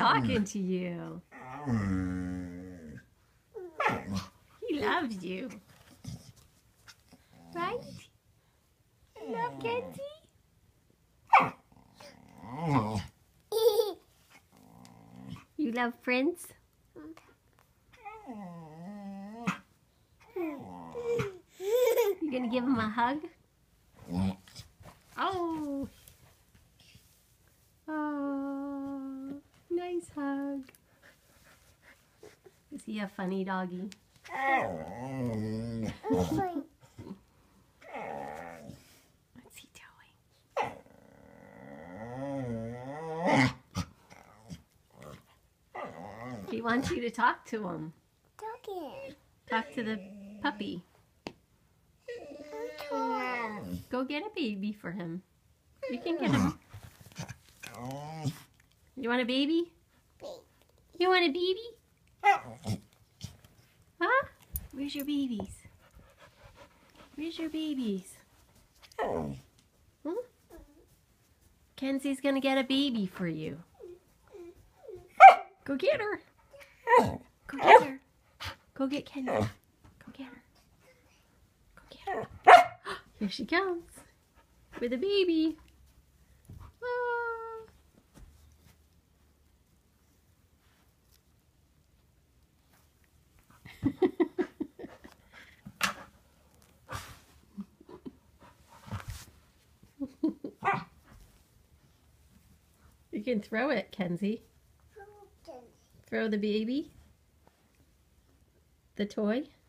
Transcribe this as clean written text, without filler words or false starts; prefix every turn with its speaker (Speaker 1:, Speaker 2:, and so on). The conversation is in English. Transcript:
Speaker 1: talking to you. He loves you. Right? You love Kenzie? You love Prince? You gonna give him a hug? Oh! Oh, nice hug. Is he a funny doggy? What's he doing? He wants you to talk to him. Talk to the puppy. Go get a baby for him. You can get him. You want a baby? You want a baby? Huh? Where's your babies? Where's your babies? Hmm? Kenzie's gonna get a baby for you. Go get her. Go get her. Go get Kenzie. Go get her. Go get her. Here she comes with a baby. Oh. You can throw it, Kenzie. Throw the baby. The toy.